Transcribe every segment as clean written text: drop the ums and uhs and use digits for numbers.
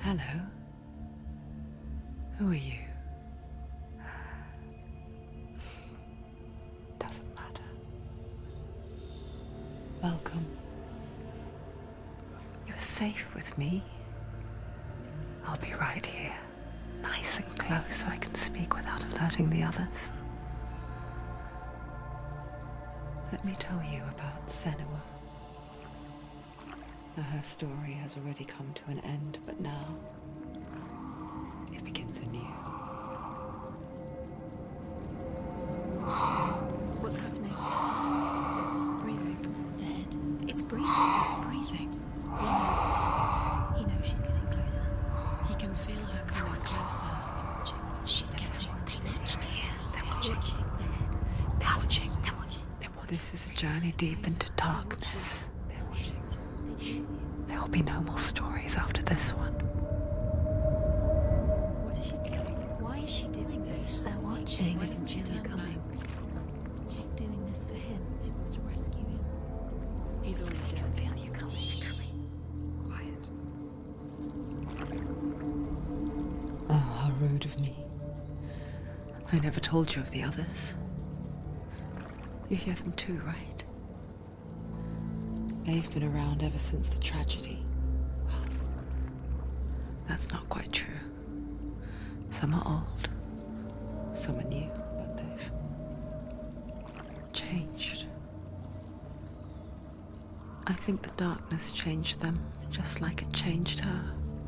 Hello. Who are you? Doesn't matter. Welcome. You're safe with me. I'll be right here, nice and close so I can speak without alerting the others. Let me tell you about Senua. Her story has already come to an end, but now it begins anew. What's happening? It's breathing. Dead. It's breathing. It's breathing. He knows she's getting closer. He can feel her coming closer. She's getting closer. They're watching. They're watching. They're watching. This is a journey deep into darkness. There will be no more stories after this one. What is she doing? Why is she doing this? They're watching. Why doesn't she turn coming? She's doing this for him. She wants to rescue him. He's already dead. I can feel you coming. Quiet. Oh, how rude of me. I never told you of the others. You hear them too, right? They've been around ever since the tragedy. Well, that's not quite true. Some are old, some are new, but they've changed. I think the darkness changed them, just like it changed her.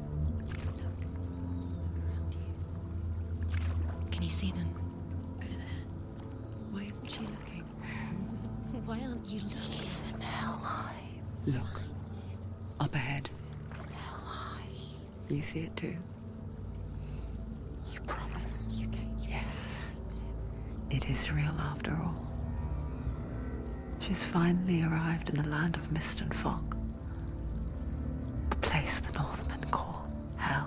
Can you see them? Over there. Why isn't she looking? Why aren't you looking? He's in hell high. Look, up ahead. Hell high. You see it too? You promised you came. Yes. It is real after all. She's finally arrived in the land of mist and fog. The place the Northmen call hell.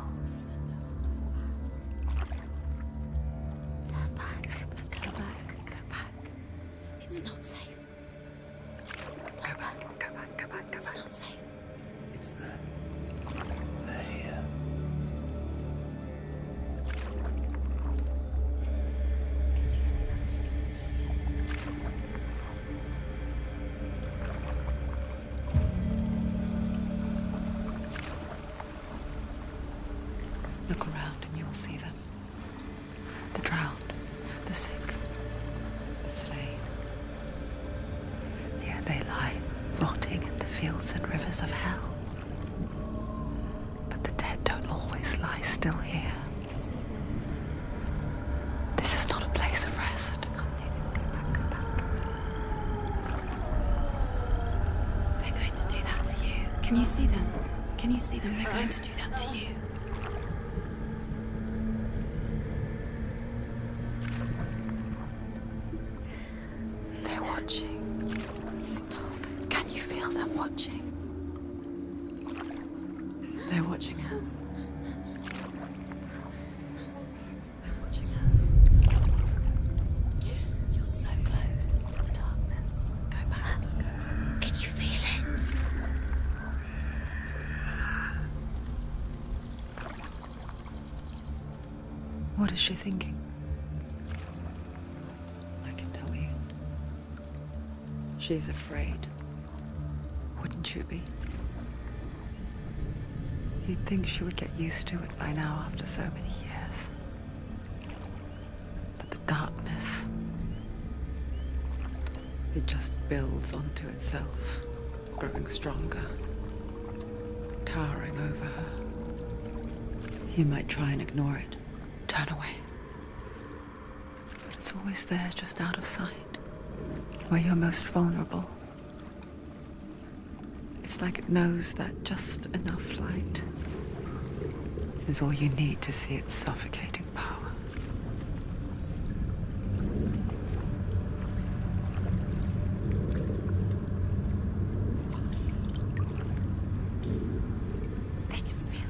Turn back. Go back. Go back. It's not safe. It's not safe. It's them. They're here. Can you see them? I can see Look around and you'll see them. The drowned, the sick, the slain. Here they lie, rotting in the fields and rivers of hell. But the dead don't always lie still here. This is not a place of rest. I can't do this. Go back. Go back. They're going to do that to you. Can you see them? Can you see them? They're going to do that to you. They're watching. Stop. Can you feel them watching? They're watching her. They're watching her. You're so close to the darkness. Go back. Can you feel it? What is she thinking? I can tell you. She's afraid. Wouldn't you be? You'd think she would get used to it by now after so many years. But the darkness, it just builds onto itself, growing stronger, towering over her. You might try and ignore it, turn away. But it's always there, just out of sight, where you're most vulnerable. It's like it knows that just enough light is all you need to see its suffocating power. They can feel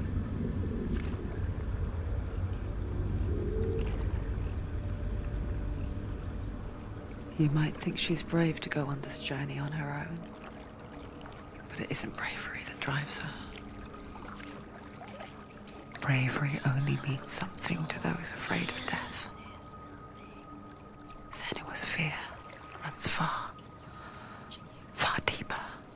you. You might think she's brave to go on this journey on her own, but it isn't bravery that drives her. bravery only means something to those afraid of death. Senua's fear runs far, far deeper.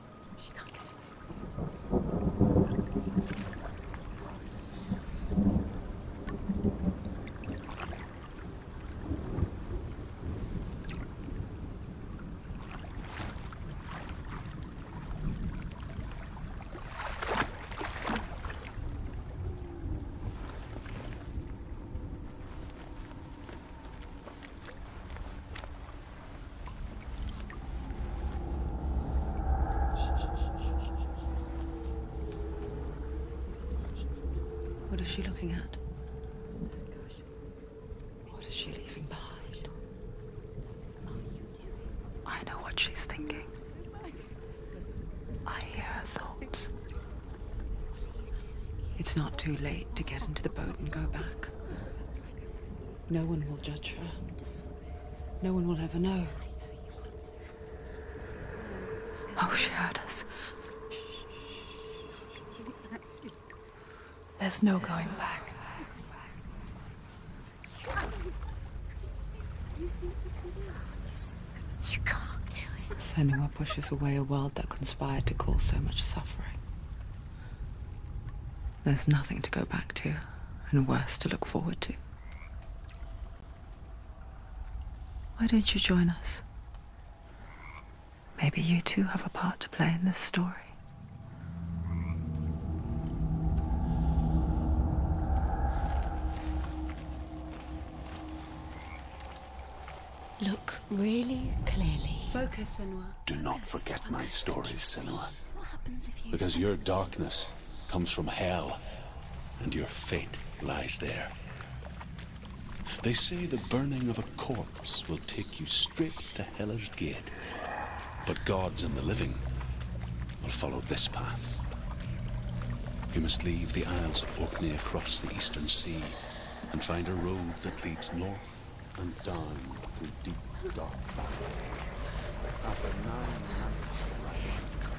What is she looking at? What is she leaving behind? I know what she's thinking. I hear her thoughts. It's not too late to get into the boat and go back. No one will judge her. No one will ever know. Oh, she heard us. There's no going back. You can't do it. Senua pushes away a world that conspired to cause so much suffering. There's nothing to go back to, and worse to look forward to. Why don't you join us? Maybe you too have a part to play in this story. Look really clearly. Focus, Senua. Do not forget my stories, Senua. What happens if you... Because your darkness comes from hell, and your fate lies there. They say the burning of a corpse will take you straight to Hela's gate. But gods and the living will follow this path. You must leave the Isles of Orkney across the eastern sea and find a road that leads north and down through deep, dark valleys. After 9 nights of rush.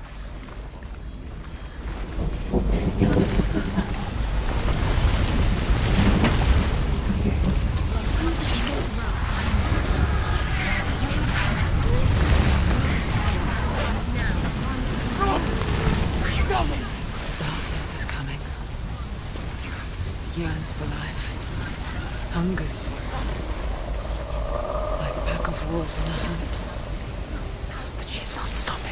Darkness is coming. Yearns for life. Hungers for it. Like a pack of wolves on a hunt. But she's not stopping.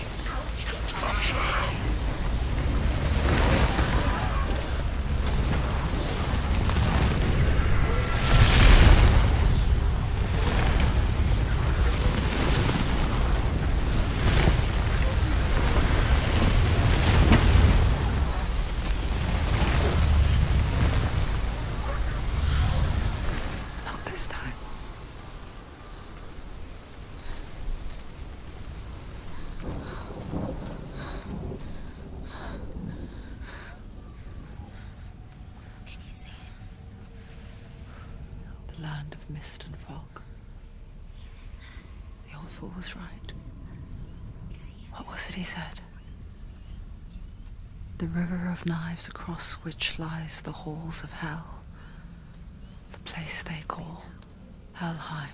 Not this time. Can you see it? The land of mist and fog. He's in there. The old fool was right. You see? What was it he said? The river of knives across which lies the halls of hell. The place they call Helheim.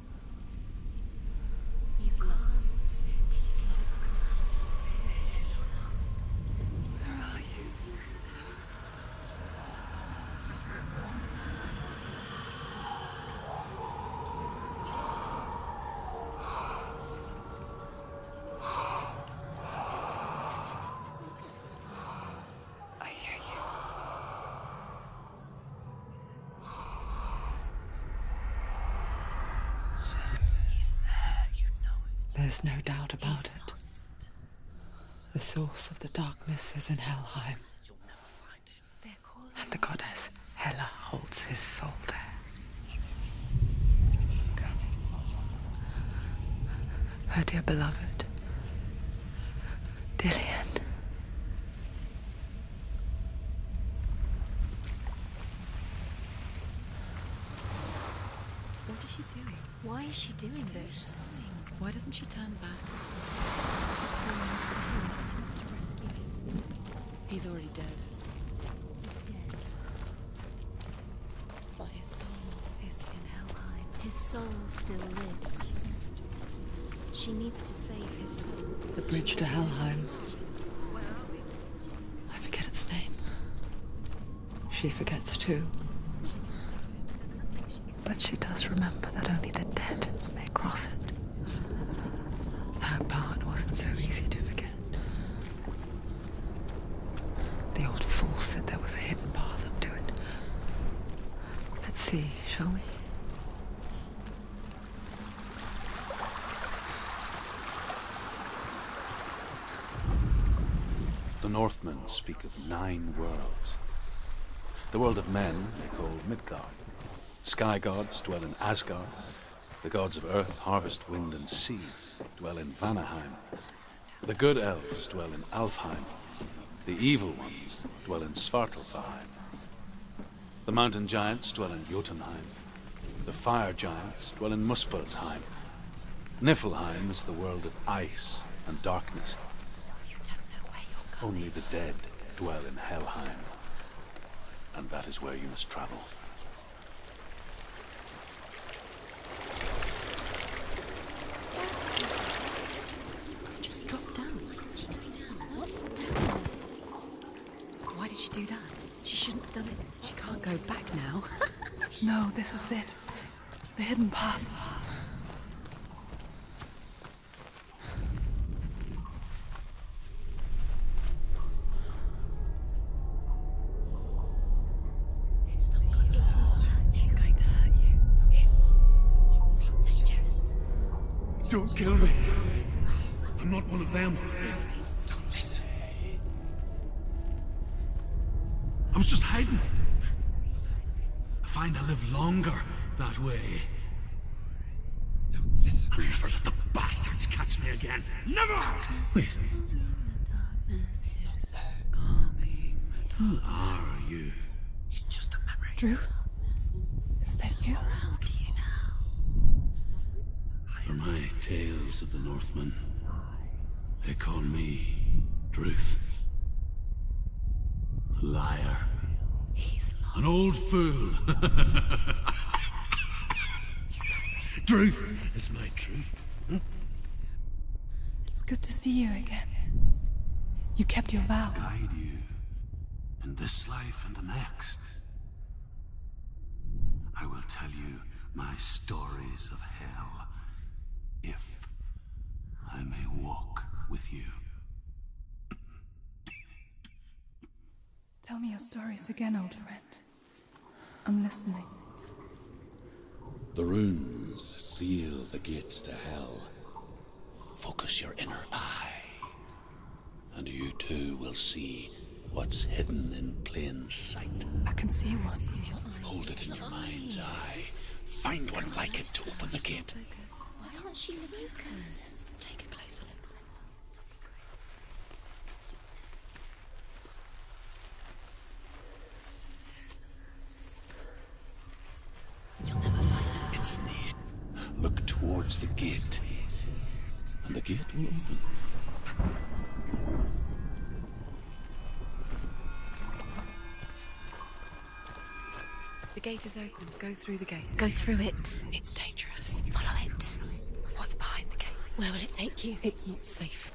He's lost. He's lost. Where are you? I hear you. He's there, you know it. There's no doubt about it. The source of the darkness is in Helheim, You'll never find him. They're calling. and the goddess Hela holds his soul there. Her dear beloved, Dillian. What is she doing? Why is she doing this? Why doesn't she turn back? She's doing this for him. She wants to rescue him. He's already dead. He's dead. His soul still lives. She needs to save his soul. The bridge to Helheim. I forget its name. She forgets too. But she does remember that only the dead may cross it. That part wasn't so easy to forget. The old fool said there was a hidden path up to it. Let's see, shall we? The Northmen speak of 9 worlds. The world of men they call Midgard. Sky gods dwell in Asgard. The gods of earth, harvest, wind, and sea dwell in Vanaheim. The good elves dwell in Alfheim. The evil ones dwell in Svartalfheim. The mountain giants dwell in Jotunheim. The fire giants dwell in Muspelheim. Niflheim is the world of ice and darkness. Only the dead dwell in Helheim. And that is where you must travel. Just drop down. What's down? Why did she do that? She shouldn't have done it. She can't go back now. No, this is it. The hidden path. It's going to hurt you. It's dangerous. Don't kill me. I'm not one of them. Don't listen. I was just hiding. I find I live longer that way. Don't listen. I'll never let the bastards catch me again. Never! Wait, who are you? It's just a memory. Druth? Is that you? For my tales of the Northmen, they call me Druth. A liar. He's lost. An old fool. Truth is my truth. It's good to see you again. You kept your vow. Guide you in this life and the next. I will tell you my stories of hell, if I may walk with you. Tell me your stories again, old friend. I'm listening. The runes seal the gates to hell. Focus your inner eye, and you too will see what's hidden in plain sight. I can see one. Hold it in your mind's eye. Find one like it to open the gate. Why can't she focus? Take a closer look, Senua. You'll never find her. It's near. Look towards the gate, and the gate will open. The gate is open. Go through the gate. Go through it. It's dangerous. Follow it. What's behind the gate? Where will it take you? It's not safe.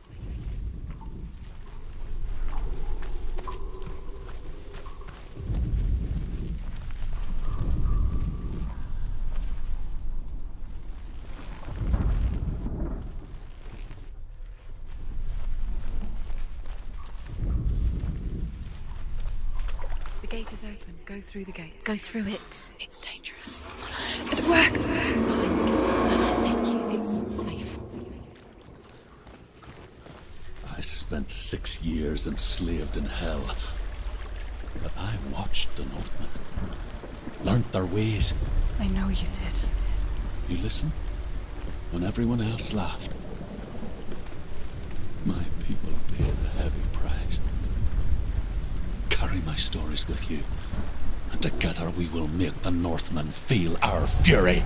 The gate is open. Go through the gate. Go through it. It's dangerous. Follow it. It worked! What's behind the gate? Where will it take you? It's not safe. I spent 6 years enslaved in hell. But I watched the Northmen. Learned their ways. I know you did. You listened when everyone else laughed. My people paid a heavy price. Carry my stories with you, and together we will make the Northmen feel our fury.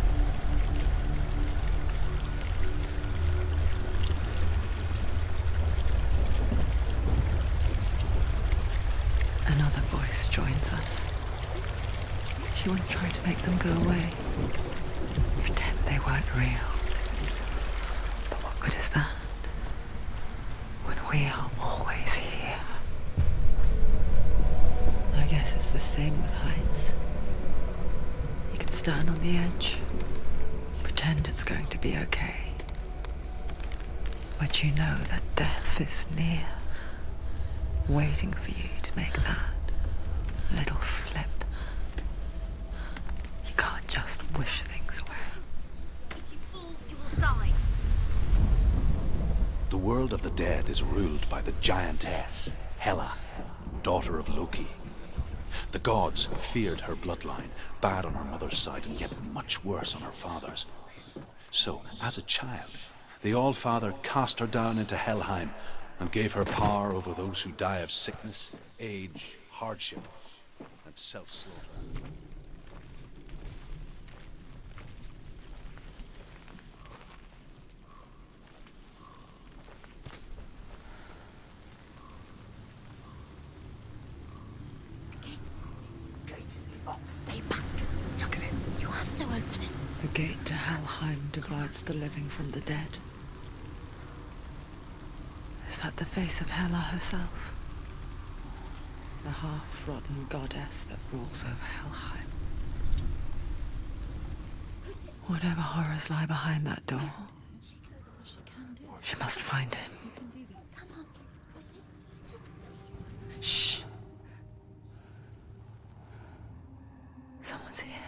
Another voice joins us. She once tried to make them go away. they weren't real. But what good is that when we are always here? I guess it's the same with heights. You can stand on the edge, pretend it's going to be okay. But you know that death is near, waiting for you to make that little slip. You can't just wish things away. If you fall, you will die. The world of the dead is ruled by the giantess, Hela, daughter of Loki. The gods feared her bloodline, bad on her mother's side and yet much worse on her father's. So, as a child, the All-Father cast her down into Helheim and gave her power over those who die of sickness, age, hardship, and self-slaughter. Stay back. Look at it. You have to open it. The gate to Helheim divides the living from the dead. Is that the face of Hela herself? The half-rotten goddess that rules over Helheim. Whatever horrors lie behind that door, she must find him. Shh. Someone's here.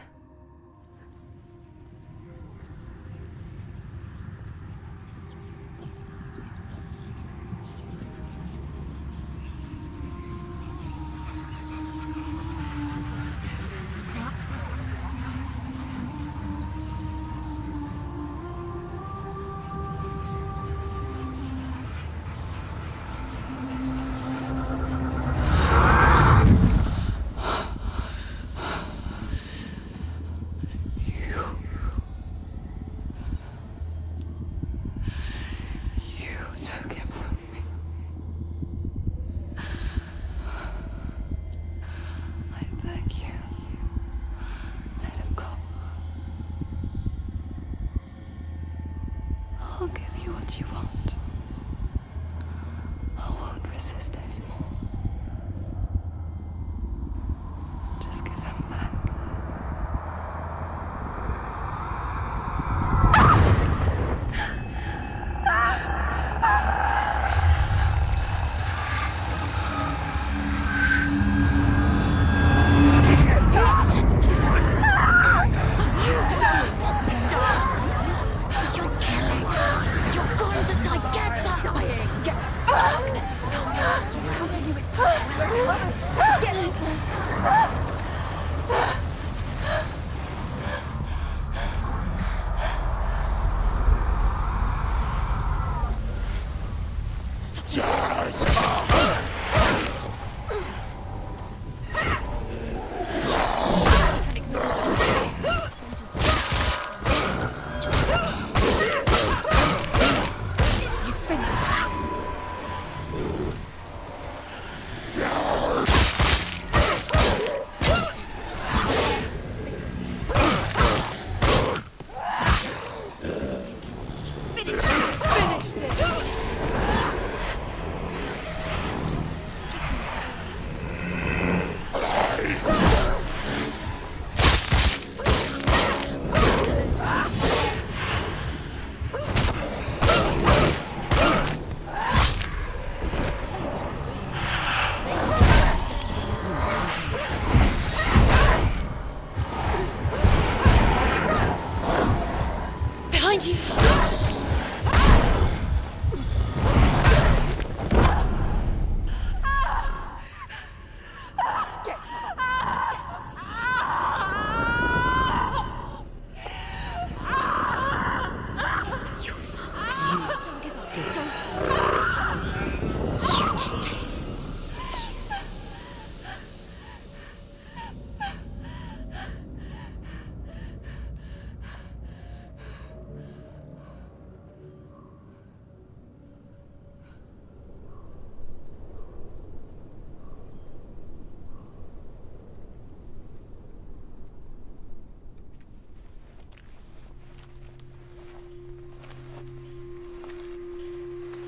I'll give you what you want. I won't resist anymore. Just give him back. Darkness is coming.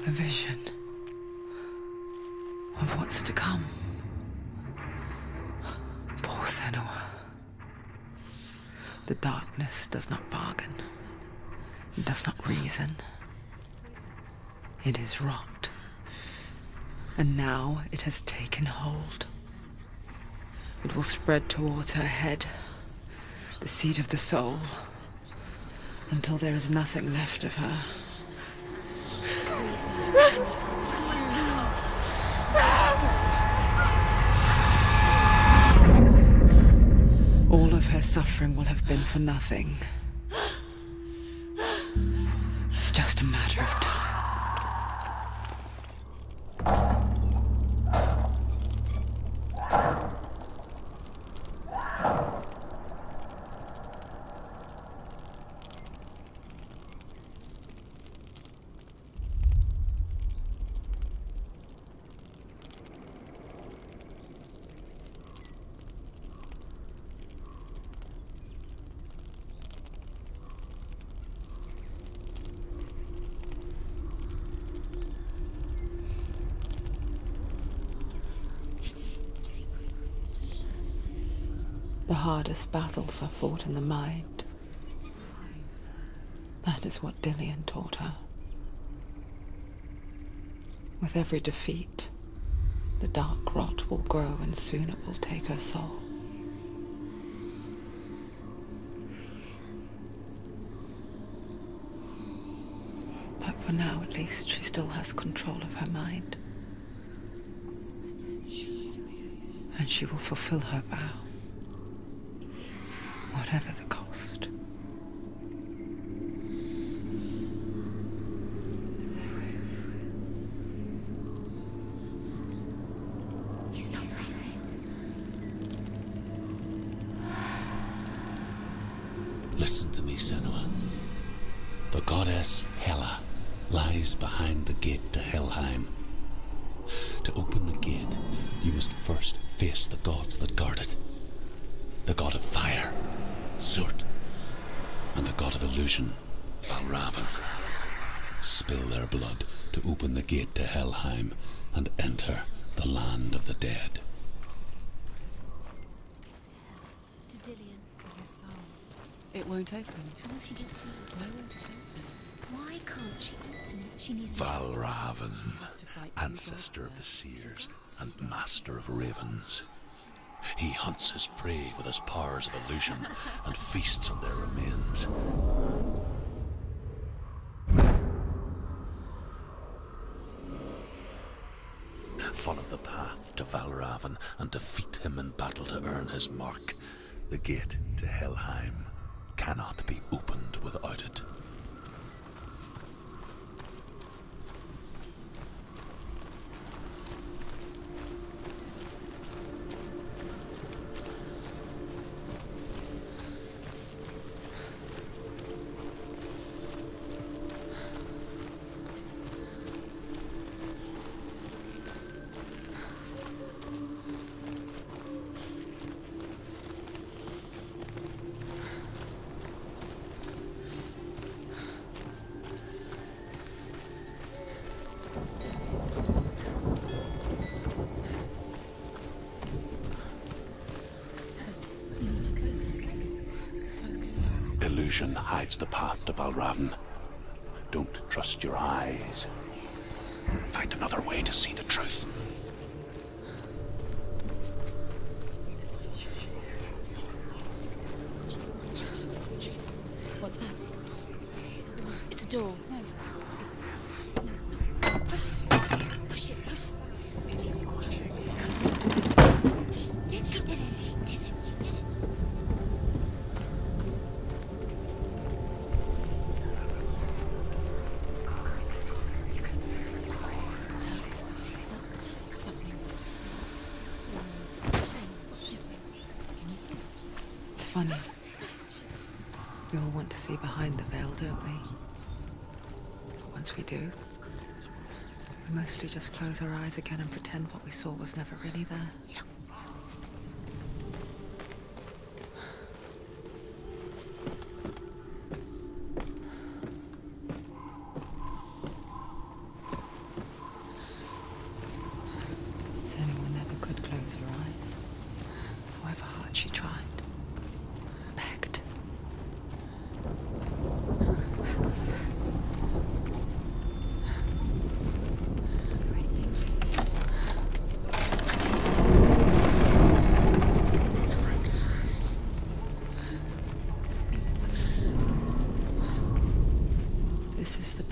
A vision of what's to come. Poor Senua. The darkness does not bargain. It does not reason. It is rot. And now it has taken hold. It will spread towards her head, the seat of the soul, until there is nothing left of her. All of her suffering will have been for nothing. It's just a matter of time. The hardest battles are fought in the mind. That is what Dillian taught her. With every defeat, the dark rot will grow and soon it will take her soul. But for now, at least, she still has control of her mind. And she will fulfill her vow. Whatever the cost. He's not right. Listen to me, Senua. The goddess Hela lies behind the gate to Helheim. To open the gate, you must first face the gods that guard it. The god of fire, Surt, and the god of illusion, Valravn. Spill their blood to open the gate to Helheim and enter the land of the dead. To Dillian. To his soul. It won't open. How will she get through? Why won't it open? Why can't she open it? She needs to Valravn, Has to fight two ancestor gods of the seers and master of ravens. He hunts his prey with his powers of illusion and feasts on their remains. Follow the path to Valravn and defeat him in battle to earn his mark. The gate to Helheim cannot be opened without it. Illusion hides the path to Valravn. Don't trust your eyes. Find another way to see the truth. What's that? It's a door. No, it's not. Push it. Push it. Push it. She did it. She did it. She did it. Something's Can you see? It's funny. We all want to see behind the veil, don't we? But once we do, we mostly just close our eyes again and pretend what we saw was never really there.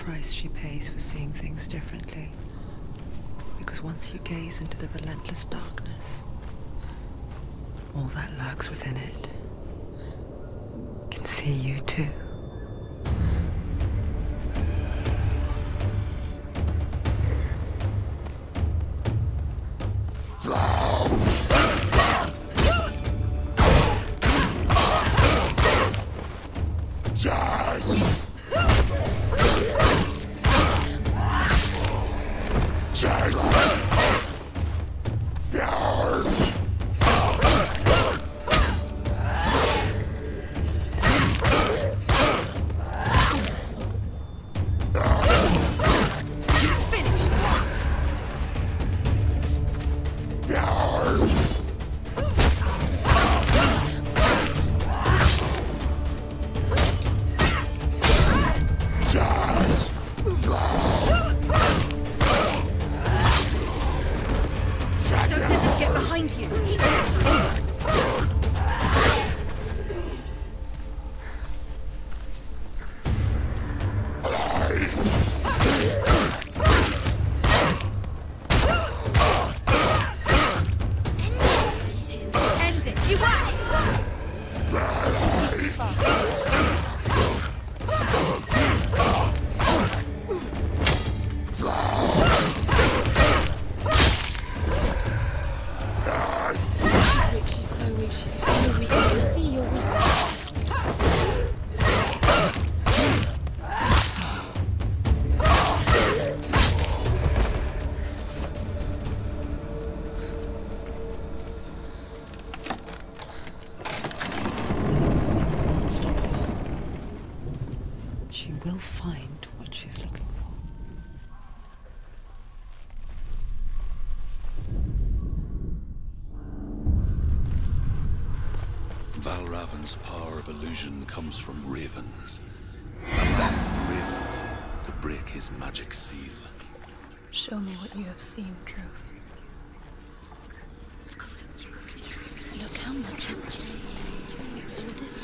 price she pays for seeing things differently. Because once you gaze into the relentless darkness, all that lurks within it can see you too. She will find what she's looking for. Valravan's power of illusion comes from ravens. Allow ravens to break his magic seal. Show me what you have seen, Truth. Look how much it's changed. It's all different.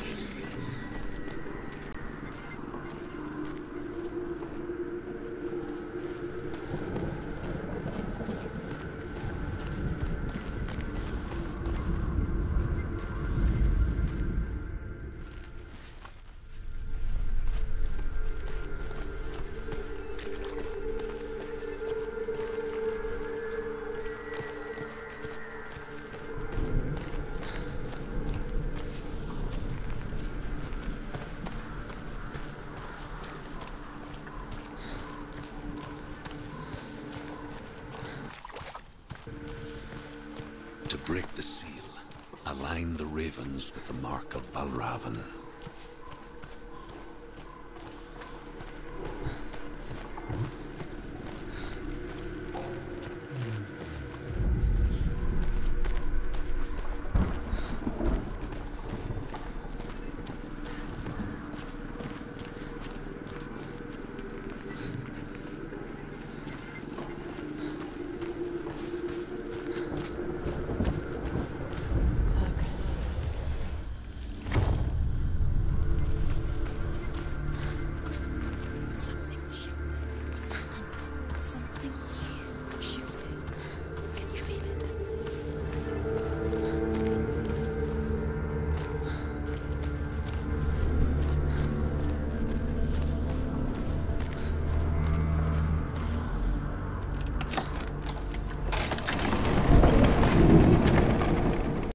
To break the seal, align the ravens with the mark of Valravan.